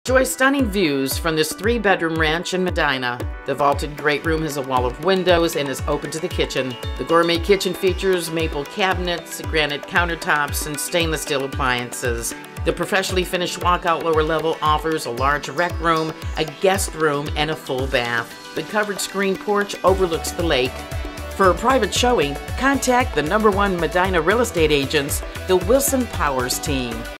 Enjoy stunning views from this 3-bedroom ranch in Medina. The vaulted great room has a wall of windows and is open to the kitchen. The gourmet kitchen features maple cabinets, granite countertops, and stainless steel appliances. The professionally finished walkout lower level offers a large rec room, a guest room, and a full bath. The covered screen porch overlooks the lake. For a private showing, contact the #1 Medina real estate agents, the Wilson Powers team.